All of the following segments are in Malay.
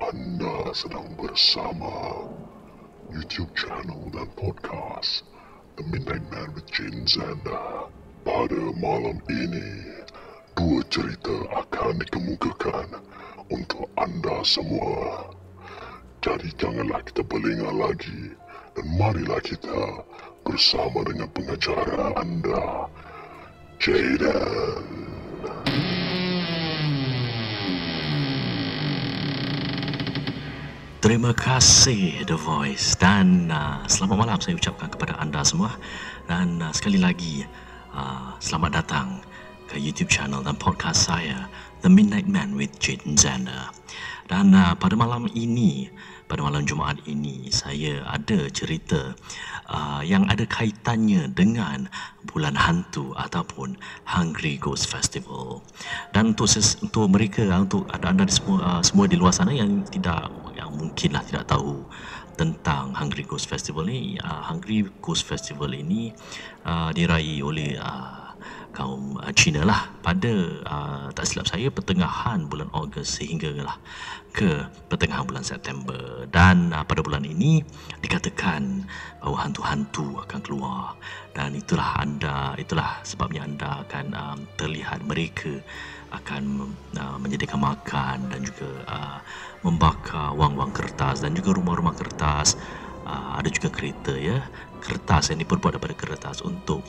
Anda sedang bersama YouTube channel dan podcast The Midnight Man with Jane Zander. Pada malam ini, dua cerita akan dikemukakan untuk anda semua. Jadi janganlah kita berlengah lagi dan marilah kita bersama dengan pengacara anda, Jaden. Terima kasih The Voice dan selamat malam saya ucapkan kepada anda semua dan sekali lagi selamat datang ke YouTube channel dan podcast saya The Midnight Man with Jaden Zander. Dan pada malam ini, pada malam Jumaat ini, saya ada cerita yang ada kaitannya dengan Bulan Hantu ataupun Hungry Ghost Festival. Dan untuk mereka, untuk anda semua di luar sana yang mungkinlah tidak tahu tentang Hungry Ghost Festival ni, Hungry Ghost Festival ini diraih oleh kaum Cina lah pada tak silap saya pertengahan bulan Ogos sehinggalah ke pertengahan bulan September. Dan pada bulan ini dikatakan bahawa hantu-hantu akan keluar, dan itulah sebabnya anda akan terlihat mereka akan menyediakan makan dan juga membakar wang-wang kertas dan juga rumah-rumah kertas. Ada juga kereta, ya, kertas yang diperbuat daripada kertas untuk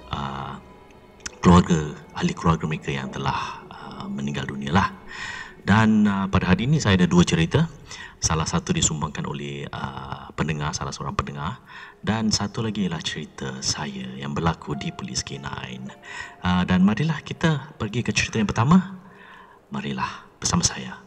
ahli keluarga mereka yang telah meninggal dunia lah. Dan pada hari ini saya ada dua cerita. Salah satu disumbangkan oleh salah seorang pendengar, dan satu lagi ialah cerita saya yang berlaku di Polis K9. Dan marilah kita pergi ke cerita yang pertama. Marilah bersama saya.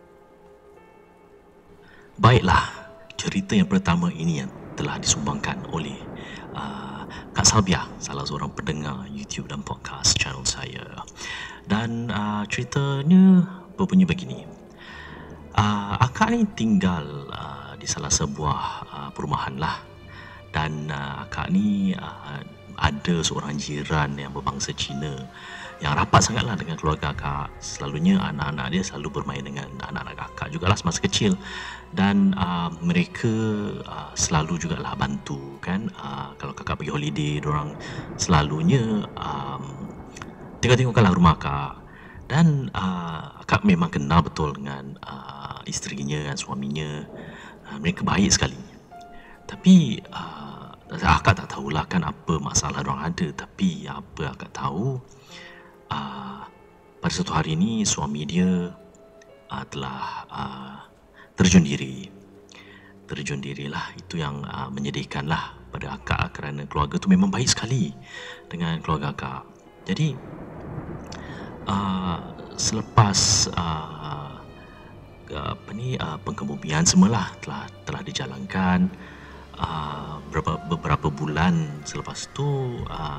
Baiklah, cerita yang pertama ini yang telah disumbangkan oleh Kak Salbia, salah seorang pendengar YouTube dan podcast channel saya. Dan ceritanya berbunyi begini. Akak ni tinggal di salah sebuah perumahan lah. Dan akak ni ada seorang jiran yang berbangsa Cina yang rapat sangatlah dengan keluarga akak. Selalunya anak-anak dia selalu bermain dengan anak-anak akak jugalah semasa kecil. Dan mereka selalu jugalah bantu kan. Kalau kakak pergi holiday, diorang selalunya tengok-tengokkanlah rumah akak. Dan akak memang kenal betul dengan isterinya dan suaminya. Mereka baik sekali. Tapi akak tak tahulah kan apa masalah diorang ada. Tapi apa akak tahu, pada satu hari ini suami dia telah terjun dirilah. Itu yang menyedihkanlah pada akak, kerana keluarga tu memang baik sekali dengan keluarga akak. Jadi selepas pengkebumian semualah telah dijalankan, beberapa bulan selepas tu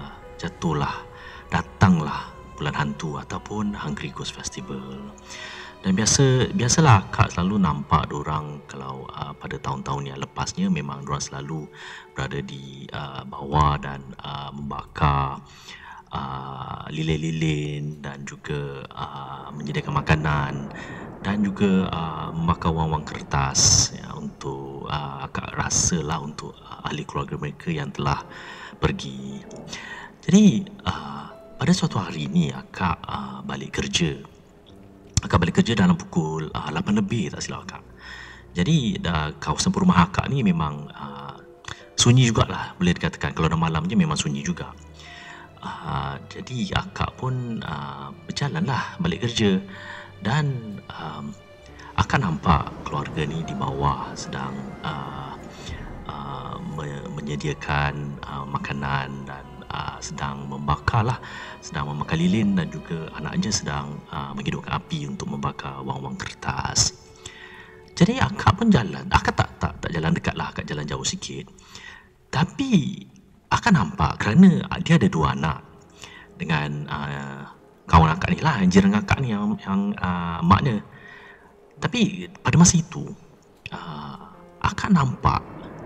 datanglah Bulan Hantu ataupun Hungry Ghost Festival. Dan biasalah akak selalu nampak diorang kalau pada tahun-tahun yang lepasnya memang diorang selalu berada di bawah dan membakar lilin-lilin dan juga menyediakan makanan dan juga membakar wang-wang kertas, ya, untuk akak rasalah untuk ahli keluarga mereka yang telah pergi. Jadi pada suatu hari ini akak balik kerja. Akak balik kerja dalam pukul 8 lebih tak silap akak. Jadi kawasan perumahan akak ni memang sunyi jugalah, boleh dikatakan. Kalau dah malam je memang sunyi juga. Jadi akak pun berjalanlah balik kerja. Dan akak nampak keluarga ni di bawah sedang menyediakan makanan dan sedang membakar lilin, dan juga anaknya sedang menghidupkan api untuk membakar wang-wang kertas. Jadi akak pun jalan. Akak tak jalan dekat lah, akak jalan jauh sikit. Tapi akak nampak, kerana dia ada dua anak dengan kawan akak ni lah, jiran akak ni yang maknya. Tapi pada masa itu akak nampak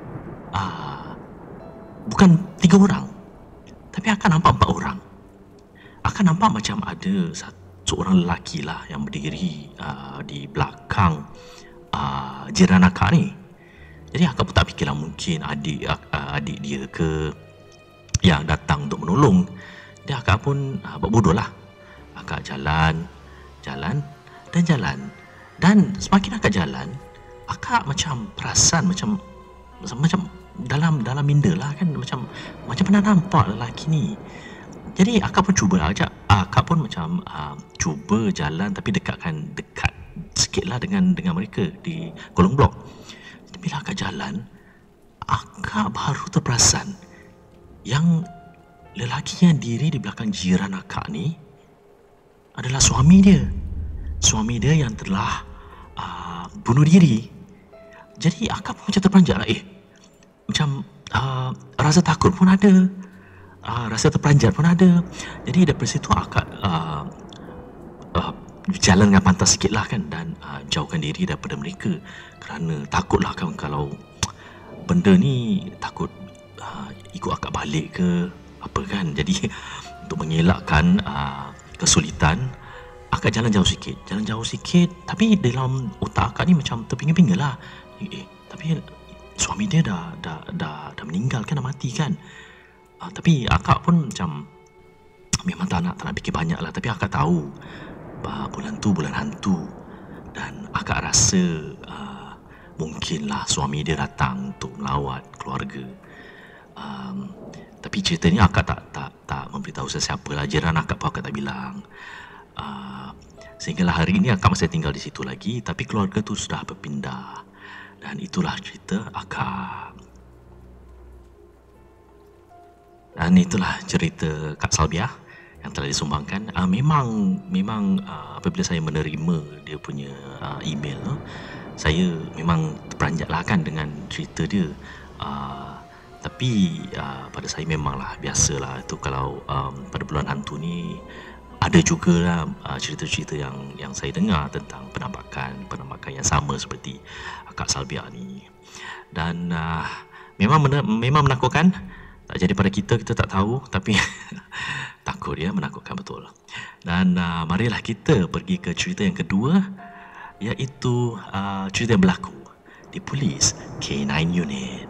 bukan 3 orang, tapi akak nampak 4 orang. Akak nampak macam ada seorang lelaki lah yang berdiri di belakang jiran akak ni. Jadi akak pun tak fikirlah mungkin adik dia ke yang datang untuk menolong. Jadi akak pun buat bodoh lah. Akak jalan. Dan semakin akak jalan, akak macam perasan macam dalam minda lah kan, macam pernah nampak lelaki ni. Jadi akak pun cuba ajak, akak pun macam cuba jalan tapi dekat sikit lah dengan mereka di kolong blok. Bila akak jalan, akak baru terperasan yang lelaki yang diri di belakang jiran akak ni adalah suami dia yang telah bunuh diri. Jadi akak pun macam terperanjat lah, macam rasa takut pun ada, rasa terperanjat pun ada. Jadi daripada situ akak jalan dengan pantas sikit lah kan, dan jauhkan diri daripada mereka, kerana takutlah kan kalau benda ni takut ikut akak balik ke apa kan. Jadi untuk mengelakkan kesulitan, akak jalan jauh sikit, tapi dalam otak akak ni macam terpinga-pinga lah. Tapi suami dia dah meninggal kan, dah mati kan. Tapi akak pun macam memang tak nak fikir banyak lah. Tapi akak tahu bulan hantu, dan akak rasa mungkinlah suami dia datang untuk melawat keluarga. Tapi cerita ni akak tak memberitahu sesiapa lah. Jiran akak pun akak tak bilang. Sehinggalah hari ini akak masih tinggal di situ lagi, tapi keluarga tu sudah berpindah. Dan itulah cerita akak. Dan itulah cerita Kak Salbiah yang telah disumbangkan. Memang apabila saya menerima dia punya email, saya memang terperanjat lah kan dengan cerita dia. Tapi pada saya memanglah biasalah itu kalau pada bulan hantu ni ada jugalah cerita-cerita yang saya dengar tentang penampakan yang sama seperti Kak Salbiah ni. Dan memang menakutkan. Tak jadi pada kita tak tahu, tapi takut ya, menakutkan betul. Dan marilah kita pergi ke cerita yang kedua, iaitu cerita yang berlaku di Polis K9 Unit.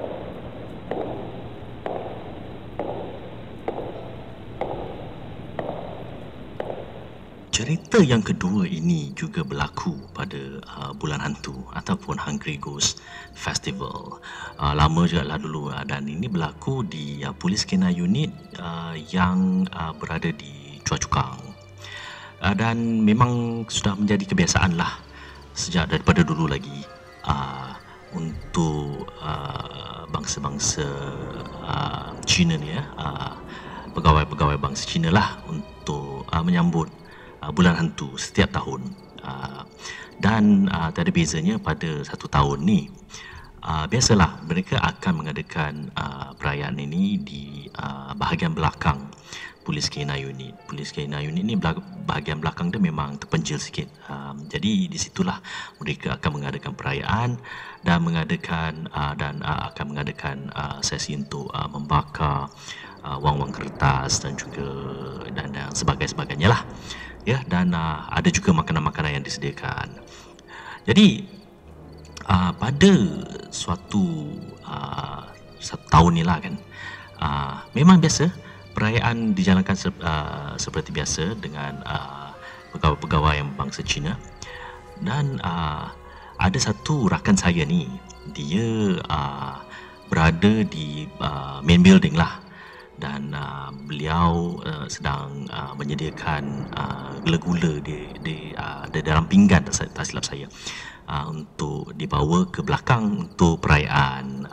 Cerita yang kedua ini juga berlaku pada bulan hantu ataupun Hungry Ghost Festival. Lama juga lah dulu, dan ini berlaku di Polis K9 Unit yang berada di Choa Chu Kang. Dan memang sudah menjadi kebiasaan lah sejak daripada dulu lagi untuk bangsa-bangsa Cina ni, pegawai-pegawai bangsa Cina lah, untuk menyambut bulan hantu setiap tahun. Dan tak ada bezanya pada satu tahun ni. Biasalah mereka akan mengadakan perayaan ini di bahagian belakang Polis K9 Unit. Polis K9 Unit ni bahagian belakang dia memang terpencil sikit. Jadi di situlah mereka akan mengadakan perayaan dan akan mengadakan sesi untuk membakar wang-wang kertas dan juga dan sebagainya lah. Ya, dan ada juga makanan-makanan yang disediakan. Jadi pada suatu tahun ni lah kan, memang biasa perayaan dijalankan seperti biasa dengan pegawai-pegawai yang bangsa Cina. Dan ada satu rakan saya ni, dia berada di main building lah. Dan beliau sedang menyediakan gula-gula di dalam pinggan, tak silap saya, untuk dibawa ke belakang untuk perayaan.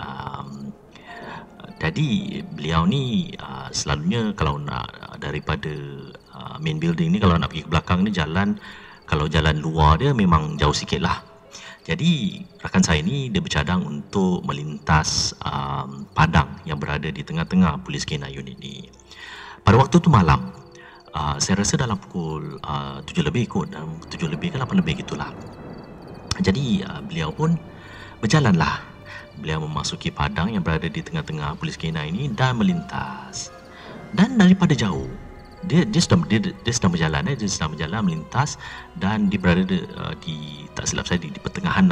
Jadi beliau ni selalunya kalau nak daripada main building ni, kalau nak pergi ke belakang ni kalau jalan luar dia memang jauh sikit lah. Jadi rakan saya ni dia bercadang untuk melintas padang yang berada di tengah-tengah Polis K9 Unit ni. Pada waktu tu malam, saya rasa dalam pukul 7 lebih kot, 7 lebih ke 8 lebih gitulah. Jadi beliau pun berjalanlah. Beliau memasuki padang yang berada di tengah-tengah Polis K9 ini dan melintas. Dan daripada jauh, dia sedang berjalan, dia sedang berjalan melintas, dan dia berada di tak silap saya di pertengahan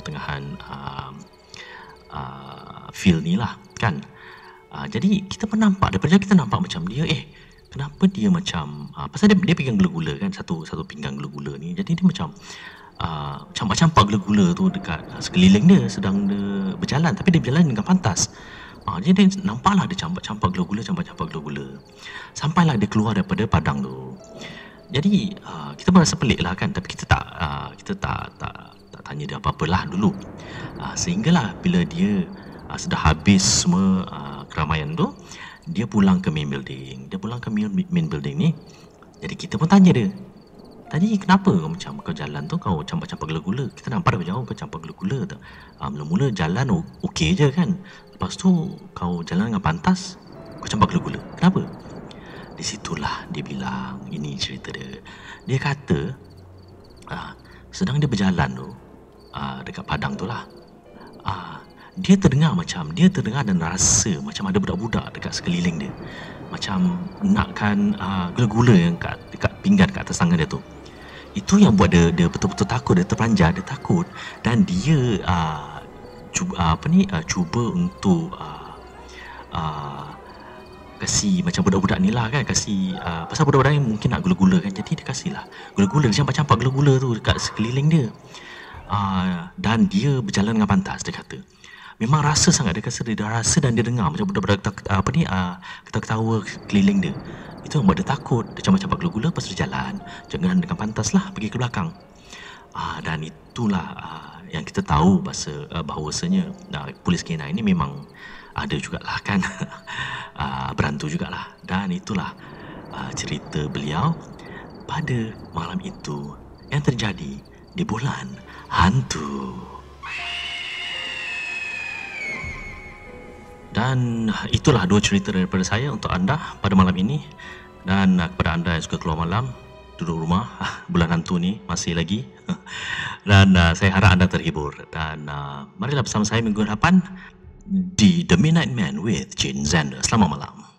field ni lah kan. Jadi kita pun nampak, daripada jauh kita nampak macam dia kenapa dia macam pasal dia pegang gula-gula kan, satu pinggang gula-gula ni. Jadi dia macam campak-campak gula-gula tu dekat sekeliling dia sedang dia berjalan, tapi dia berjalan dengan pantas. Jadi dia nampaklah dia campak-campak gula-gula, sampailah dia keluar daripada padang tu. Jadi kita merasa pelik lah kan, tapi kita tak tanya dia apa-apalah dulu. Sehinggalah bila dia sudah habis semua keramaian tu, dia pulang ke main building. Ni. Jadi kita pun tanya dia, tadi kenapa kau jalan tu kau campak-campak gula-gula? Kita nampak dari jauh kau campak gula-gula tu. Mula-mula jalan okey je kan. Lepas tu kau jalan dengan pantas, kau campak gula-gula. Kenapa? Di situlah dia bilang, ini cerita dia. Dia kata sedang dia berjalan tu dekat padang tu lah. Dia terdengar dan rasa macam ada budak-budak dekat sekeliling dia. Macam nakkan gula-gula yang dekat pinggan kat atas tangan dia tu. Itu yang buat dia betul-betul takut, dia terperanjat, dia takut, dan dia cuba untuk kasih macam budak-budak ni lah kan, kasih pasal budak-budak ni mungkin nak gula-gula kan, jadi dia kasih lah gula-gula, dia campak-campak gula-gula tu dekat sekeliling dia. Dan dia berjalan dengan pantas, dia kata. Memang rasa sangat, dia kata dia rasa dan dia dengar macam budak-budak ketawa keliling dia. Itu yang buat dia takut. Dia campak-campak gula-gula, lepas tu dia jalan dengan pantas lah pergi ke belakang. Dan itulah yang kita tahu bahawasanya polis K9 ini memang ada jugalah kan berantu jugalah. Dan itulah cerita beliau pada malam itu yang terjadi di bulan hantu. Dan itulah dua cerita daripada saya untuk anda pada malam ini. Dan kepada anda yang suka keluar malam, duduk rumah, bulan hantu ni masih lagi. Dan saya harap anda terhibur. Dan marilah bersama saya minggu depan di The Midnight Man with Jane Zander. Selamat malam.